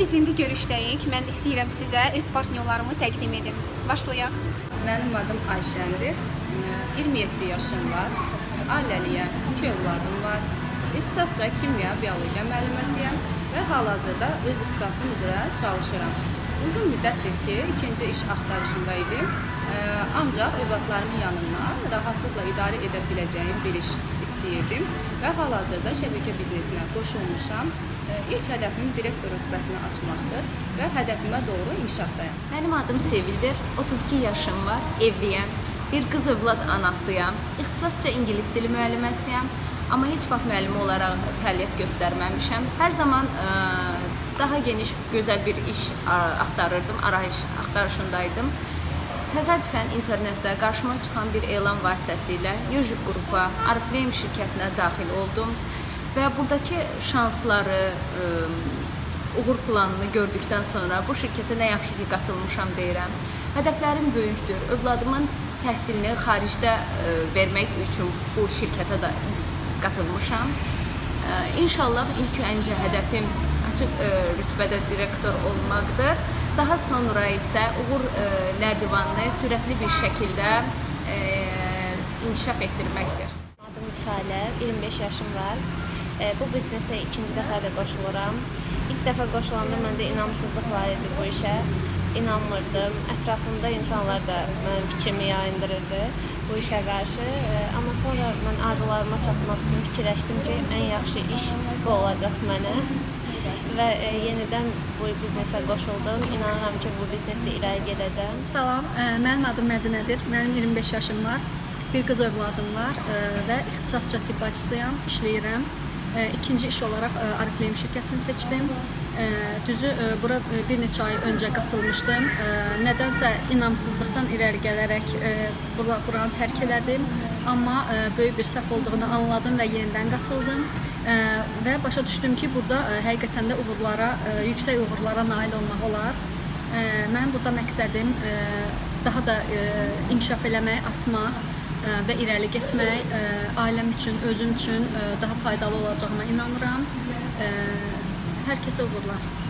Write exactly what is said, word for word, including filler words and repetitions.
biz indi görüşdəyik. Mən istəyirəm sizə öz partnyorlarımı təqdim edim. Başlayaq. Mənim adım Ayşəndir. iyirmi yeddi yaşım var. Ailəliyəm, iki övladım var. İxtisasca kimya, biologiya müəlliməsiyəm və hal-hazırda öz ixtisasım üzrə çalışıram. Uzun müddətdir ki, ikinci iş axtarışında idim. Ancaq övladlarımın yanından rahatlıqla idarə edə biləcəyim bir iş istəyirdim və hal-hazırda şəbəkə biznesinə qoşulmuşam. İlk hədəfim direktor rütbəsini açmaqdır və hədəfimə doğru inkişafdayam. Mənim adım Sevildir, otuz iki yaşım var, evliyəm, bir qız övlad anasıyam, ixtisasca ingilis dili müəlliməsiyəm, amma heç vaxt müəllimi olaraq fəaliyyət göstərməmişəm. Hər zaman ə, daha geniş, gözəl bir iş axtarırdım, arayış axtarışındaydım. Təsadüfən internetdə qarşıma çıxan bir elan vasitəsilə Yujik qrupa, Ariflame şirkətinə daxil oldum və buradakı şansları, ə, uğur planını gördükdən sonra bu şirkətə nə yaxşı ki qatılmışam deyirəm. Hədəflərim böyükdür. Övladımın təhsilini xaricdə ə, vermək üçün bu şirkətə də qatılmışam. Ə, İnşallah ilk öncə hədəfim açıq ə, rütbədə direktor olmaqdır. Daha sonra isə uğur ə, nərdivanını sürətli bir şəkildə ə, inkişaf etdirməkdir. Adım Müsalə, iyirmi beş yaşım var. E, bu biznesə ikinci dəfə də qoşuluram. İlk dəfə qoşulanda məndə inamsızlıq var idi bu işə. İnanmırdım. Ətrafımda insanlar da mənim fikrimi yayındırırdı bu işə qarşı. E, amma sonra mən arzularıma çatmaq üçün fikirləşdim ki, ən yaxşı iş bu olacaq mənə. Və e, yenidən bu biznesə qoşuldum. İnanıram ki, bu biznesdə irəli gedəcəm. Salam, e, mənim adım Mədinədir. Mənim iyirmi beş yaşım var. Bir qız övladım var e, və ixtisasca tibb bacısıyam, işləyirəm. E, ikinci iş olaraq e, Ariflame şirkətini seçdim. E, düzü e, bura e, bir neçə ay öncə qatılmışdım. E, nədənsə inamsızlıqdan irəli gələrək e, bura, buranı tərk elədim. Amma e, böyük bir səhv olduğunu anladım və yenidən qatıldım. E, və başa düşdüm ki, burada e, həqiqətən də uğurlara, e, yüksək uğurlara nail olmaq olar. E, mənim burada məqsədim e, daha da e, inkişaf eləmək, artmaq və irəli getmək, ailəm üçün, özüm üçün daha faydalı olacağıma inanıram. Hər kəsə uğurlar.